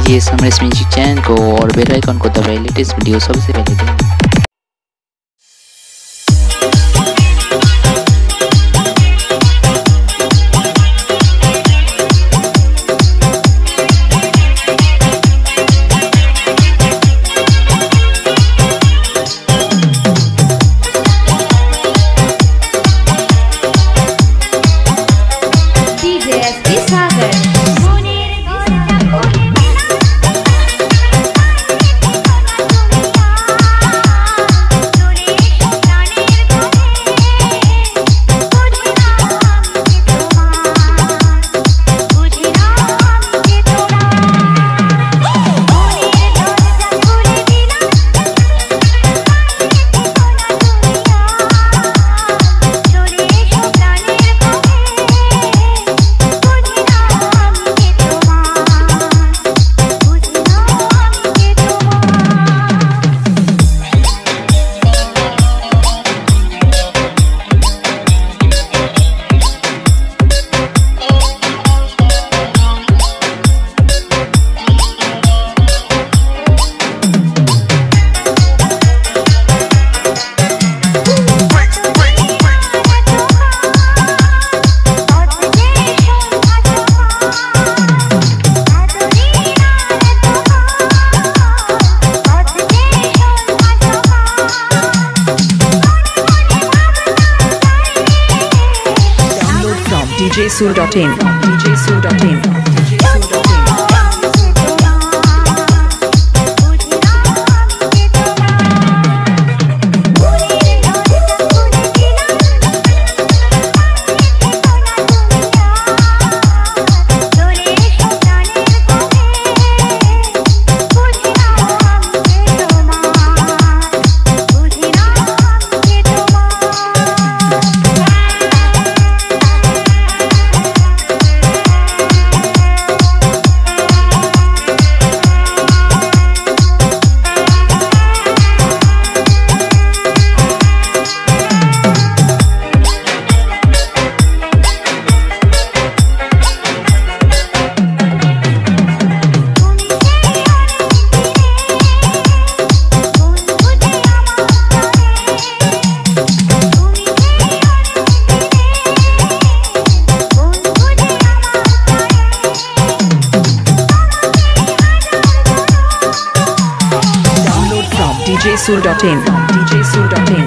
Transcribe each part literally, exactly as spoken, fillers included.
कीजिए Samaresh music channel को और बेल आइकन को दबाइए लेटेस्ट वीडियो सबसे पहले देखिए। D J Sur dot in D J Sur dot in D J Sur dot in D J Sur dot in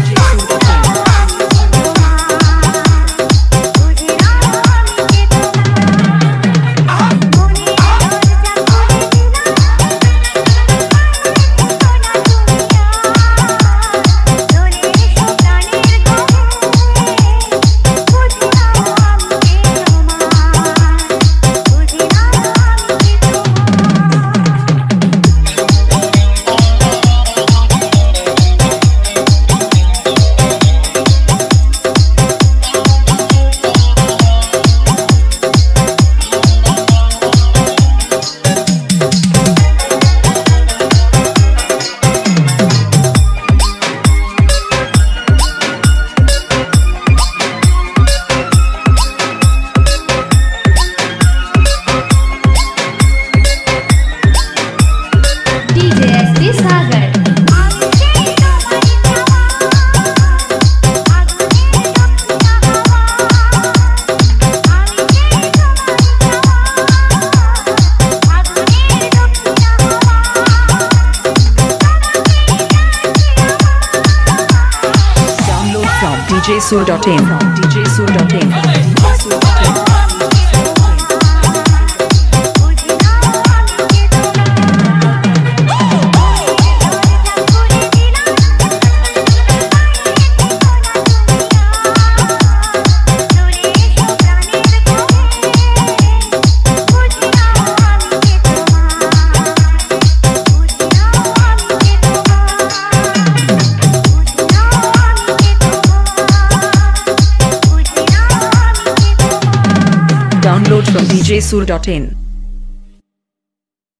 D J Sur dot in D J Sur dot in Download from D J Sur dot in